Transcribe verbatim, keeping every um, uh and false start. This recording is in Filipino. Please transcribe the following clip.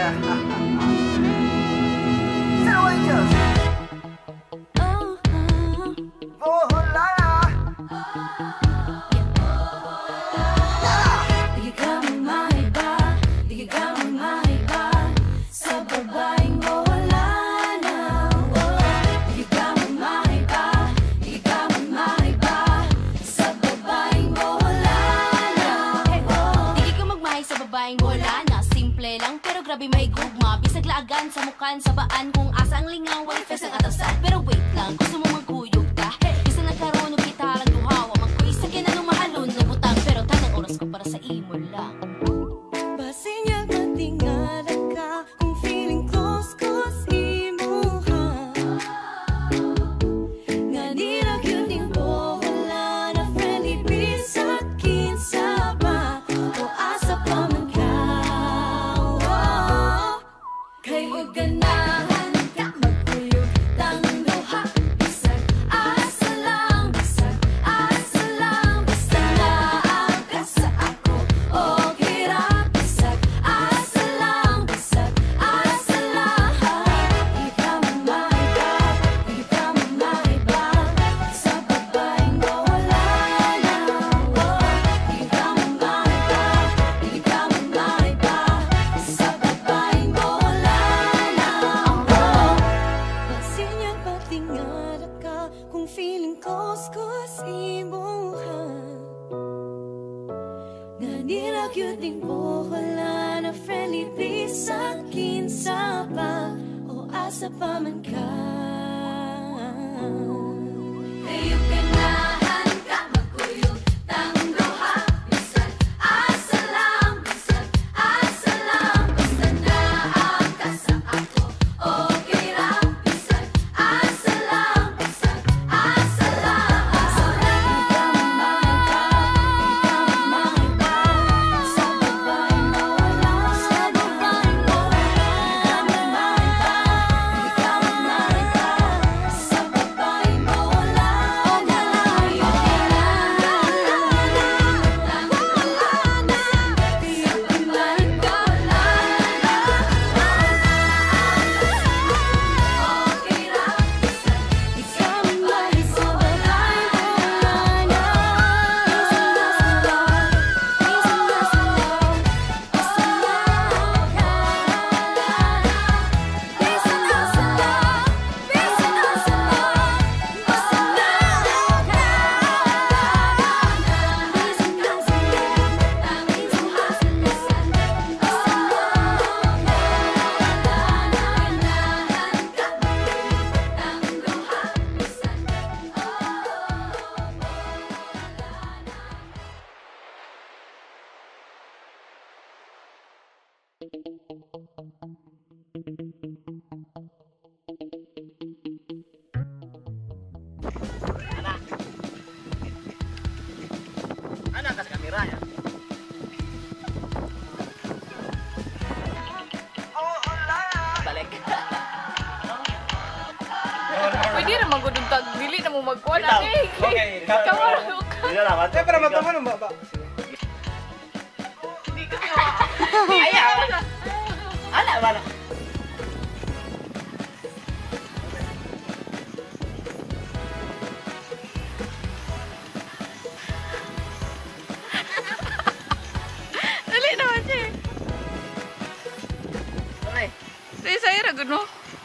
Sumayaw. Boholana. Di ka maiba, di ka maiba sa babaeng Boholana. Di ka maiba, di ka maiba sa babaeng Boholana. Di ka magmahay sa babaeng Boholana. Simple lang pero grabe may gugma. Bisag laagan sa mukan, sa baan kung asa ang lingaw, wala fes ang atasan. Pero wait lang, gusto mo magkuyog ka? Bisa nagkaroon ng kita lang duhawa. Magkuisa ka na lumahalon ng butang. Pero tanang oras ko para sa imo lang. Basin niya matingala ka kung feeling close ko sa imo ha. Nga nila cute yung Boholana. Friendly bisa kinsa pa o asa pa man ka. Kay huwag ganahan ka magkuyog tangang duha. Bisag asa lang, bisag asa lang. Basta naang ka sa ako, okay ra. Bisag asa lang, bisag asa lang. Di ka maiba, di ka maiba sa babaeng Boholana. Di ka maiba, di ka maiba sa babaeng Boholana. Basin niya patingala ka kung feeling kuskus imuha. Nga nila cute yung Boholana. Friendly bisa kinsa pa o asa pa man ka. Kayo ganahan ka magkuyog tangang duha. Bisag asa lang, bisag asa lang. Basta naang ka sa ako, okay ra. Bisag asa lang, bisag asa lang. Di ka maiba, di ka maiba sa babaeng Boholana. Sa babaeng Boholana. Di ka maiba, di ka maiba sa babaeng Boholana. Kayo Ano ang kameranya? Boholana. Balik. Pwede na magudugtag, dili na mo magkuha na. Bitaw. Okay, Okay, cut. Kamaro ka. Hindi na naman. Siyempre, mataman mo ba? Hindi ka siya. Ayaw. Ala, wala. Dali naman siya. Tunay. Dali sa'yo na gano.